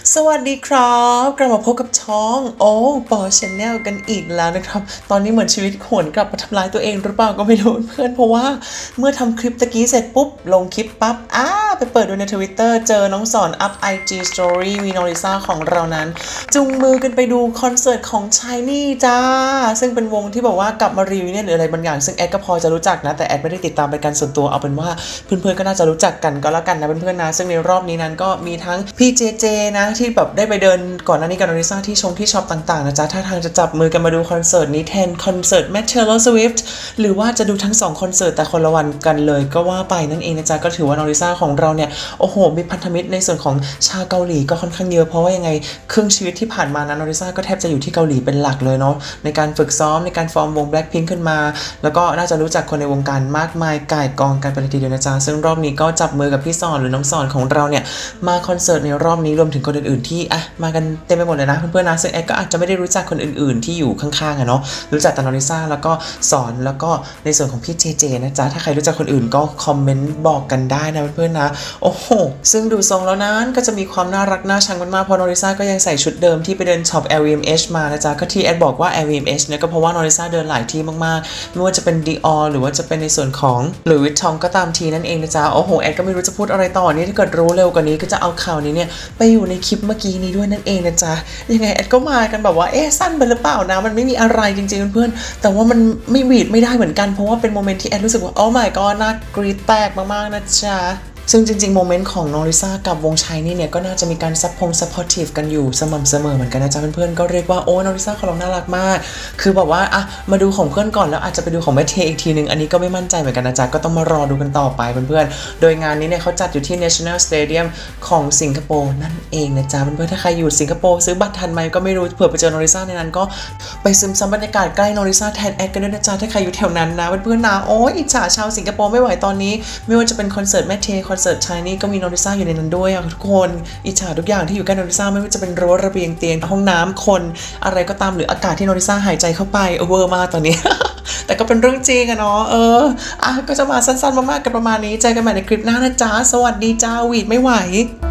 สวัสดีครับกลับมาพบกับช่องโอ้ปอชาแนลกันอีกแล้วนะครับตอนนี้เหมือนชีวิตหวนกลับมาทำลายตัวเองหรือเปล่าก็ไม่รู้เพื่อนเพราะว่าเมื่อทำคลิปตะกี้เสร็จปุ๊บลงคลิปปั๊บไปเปิดดูใน Twitter เจอน้องสอนอัพ IG Story วีนอริซาของเรานั้นจุงมือกันไปดูคอนเสิร์ตของ Shiny จ้าซึ่งเป็นวงที่บอกว่ากลับมารีวิวเนี่ยหรืออะไรบางอย่างซึ่งแอดก็พอจะรู้จักนะแต่แอดไม่ได้ติดตามเป็นการส่วนตัวเอาเป็นว่าเพื่อนๆก็น่าจะรู้จักกันก็แล้วกันนะเพื่อนๆนะซึ่งในรอบนี้นั้นก็มีทั้งพี่เจนะที่แบบได้ไปเดินก่อนหน้านี้กับนอริซาที่ช็อปต่างๆนะจ๊ะถ้าทางจะจับมือกันมาดูคอนเสิร์ตนี้แทนคอนเสิร์ตแมทเทเลอร์สวิฟต์หรือว่าจะดูทั้ง2คอนเสิร์ตแต่คนละวันกันเลยก็ว่าไปนั่นเองนะจ๊ะก็ถือว่านอริซาของเราเนี่ยโอ้โหมีพันธมิตรในส่วนของชาวเกาหลีก็ค่อนข้างเยอะเพราะว่ายังไงครึ่งชีวิตที่ผ่านมานะนอริซาก็แทบจะอยู่ที่เกาหลีเป็นหลักเลยเนาะในการฝึกซ้อมในการฟอร์มวง Blackpink ขึ้นมาแล้วก็น่าจะรู้จักคนในวงการมากมายก่ายกองกันไปเลยทีเดียวนะจ๊ะซึ่งรอบนี้ก็จับมือกับพี่สอนหรือน้องสอนของเราเนี่ยมาคอนเสิร์ตในรอบนี้รวมถึงคนอื่นๆที่มากันเต็มไปหมดเลยนะเพื่อนๆนะซึ่งแอดก็อาจจะไม่ได้รู้จักคนอื่นๆที่อยู่ข้างๆเนาะรู้จักแต่นอริซาแล้วก็สอนแล้วก็ในส่วนของพี่เจนะจ๊ะถ้าใครรู้จักคนอื่นก็คอมเมนต์บอกกันได้นะเพื่อนๆนะโอ้โหซึ่งดูทรงแล้วนั้นก็จะมีความน่ารักน่าชังมากๆเพราะนอริซาก็ยังใส่ชุดเดิมที่ไปเดินช็อป LVMH มานะจ๊ะก็ที่แอดบอกว่า LVMH เนี่ยก็เพราะว่านอริซาเดินหลายที่มากๆไม่ว่าจะเป็น Dior หรือว่าจะเป็นในส่วนของ Louis Vuitton ก็ตามทีนั่นเองนะจ๊ะโอ้โหแอดก็ไม่รู้จะพูดอะไรต่อนี่ถ้าเกิดรู้เร็วกว่านี้ก็จะเอาข่าวนี้เนี่ยไปอยู่ในคลิปเมื่อกี้นี้ด้วยนั่นเองนะจ๊ะยังไงแอดก็มากันแบบว่าสั้นไปหรือเปล่านะมันไม่มีอะไรจริงๆเพื่อนๆแต่ว่ามันไม่บีดไม่ได้เหมือนกันเพราะว่าเป็นโมเมนต์ที่แอดรู้สึกว่าโอ้ my god น่ากรี๊ดแตกมากๆนะจ๊ะซึ่งจริงๆโมเมนต์ของนอริซากับวงShinyเนี่ยก็น่าจะมีการซัพพอร์ตทีฟกันอยู่สม่ำเสมอเหมือนกันนะจ๊ะเพื่อนๆก็เรียกว่าโอ้นอริซาของเราน่ารักมากคือแบบว่ามาดูของเพื่อนก่อนแล้วอาจจะไปดูของแม่เทอีกทีนึงอันนี้ก็ไม่มั่นใจเหมือนกันนะจ๊ะก็ต้องมารอดูกันต่อไปเพื่อนๆโดยงานนี้เนี่ยเขาจัดอยู่ที่ National Stadium ของสิงคโปร์นั่นเองนะจ๊ะเพื่อนๆถ้าใครอยู่สิงคโปร์ซื้อบัตรทันไหมก็ไม่รู้เผื่อไปเจอนอริซาในนั้นก็ไปซึมซับบรรยากาศใกล้นอริซาแทนแอดกันด้วยนะจ๊ะถ้าใครอยู่แถวนั้นนะเพื่อนๆนะโอ้ยอิจฉาชาวสิงคโปร์ไม่ไหวตอนนี้ไม่ว่าจะเป็นคอนเสิร์ตแม่เทคอนเสิร์ตShinyก็มีนอริซาอยู่ในนั้นด้วยทุกคนอิจฉาทุกอย่างที่อยู่ใกล้นอริซาไม่ว่าจะเป็นรั้วระเบียงเตียงห้องน้ำคนอะไรก็ตามหรืออากาศที่นอริซาหายใจเข้าไปเวอร์มากตอนนี้ แต่ก็เป็นเรื่องจริงอะเนาะก็จะมาสั้นๆมากๆกันประมาณนี้เจอกันใหม่ในคลิปหน้านะจ๊ะสวัสดีจ้าวีดไม่ไหว